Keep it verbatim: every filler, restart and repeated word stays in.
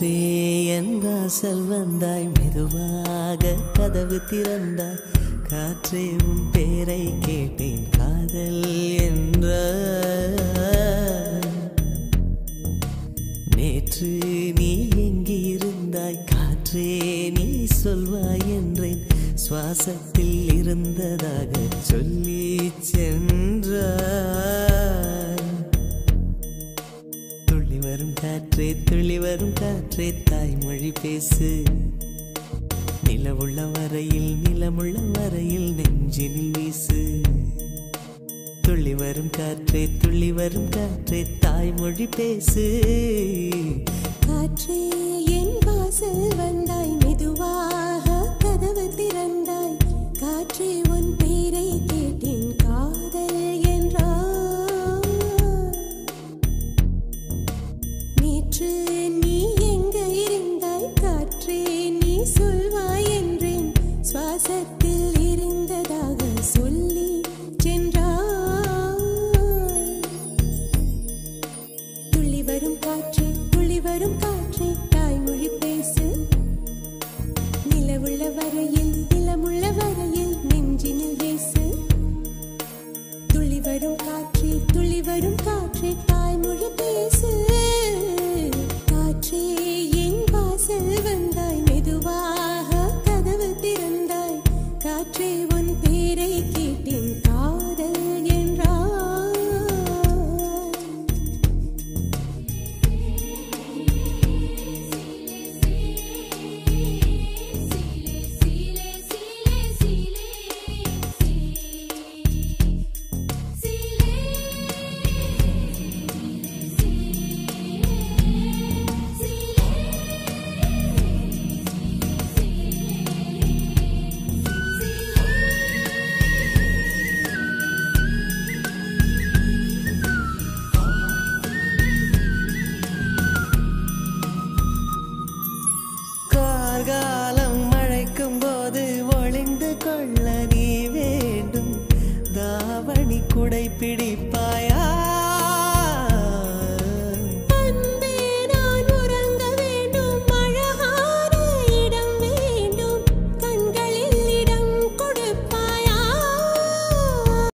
காற்றே என் வாசல் வந்தாய், மெதுவாக கதவு திறந்தாய். காற்றே உன் பேரை கேட்டேன், காதல் என்ற. நேற்று நீ எங்கிருந்தாய், காற்றே நீ சொல்வாய் என்றேன். சுவாசத்தில் இருந்ததாக சொல்லி சென்றாய். துள்ளி வரும் காற்றே, துள்ளி வரும் காற்றே, தாய்மொழி பேசு. நிலவுள்ள வரையில், நிலமுள்ள வரையில் நெஞ்சினில் வீசு. துள்ளி வரும் காற்றே, துள்ளி வரும் காற்றே, தாய்மொழி பேசு. காற்றே